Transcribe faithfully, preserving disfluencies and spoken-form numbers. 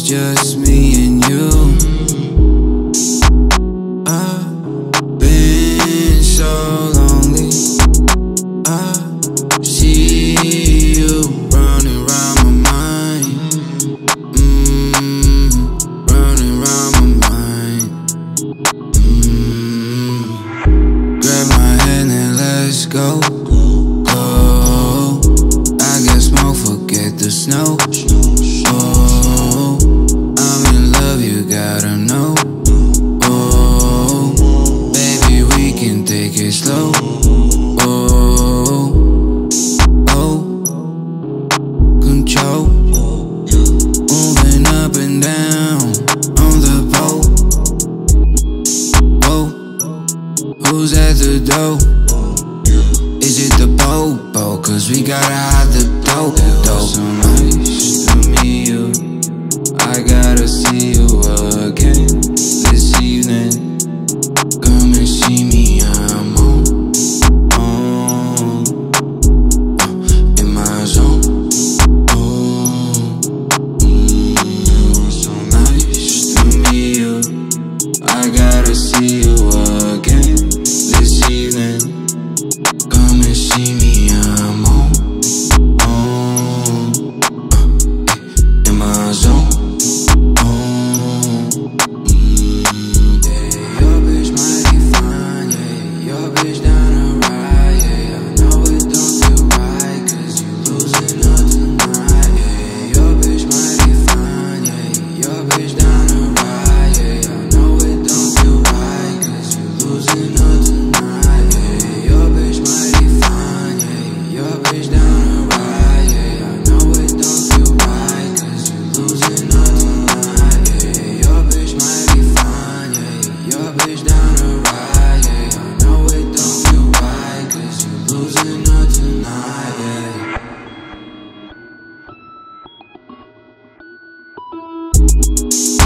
just me and you. I've been so lonely. I see you running round my mind. mm, Running round my mind. mm. Grab my hand and let's go. Oh, I got smoke, forget the snow. Oh, I'm in love, you gotta know. Oh, baby, we can take it slow. Oh, oh, control. Moving up and down on the pole. Whoa, who's at the door? Is it the popo? Cause we gotta hide the dope. Dope. So nice to meet you. I gotta see you again this evening. Come and see me, I'm on, on, uh, in my zone. Oh, mm, so nice to meet you. I gotta see you again this evening. Come and see me, I'm on, on, uh, in my zone. Oh, mm, yeah, your bitch mighty fine, yeah, your bitch down to ride, yeah. I know it don't feel right, cause you losing her tonight, yeah. Your bitch mighty fine, yeah, your bitch down to ride, yeah. I know it don't feel right, cause you losing her tonight, yeah. Your bitch mighty fine, yeah, your bitch down to ride, yeah. I know it don't feel right, cause you losing her tonight, yeah. Your bitch mighty fine, yeah, your bitch down to ride, yeah. I know it don't feel right, cause you losing her tonight, yeah.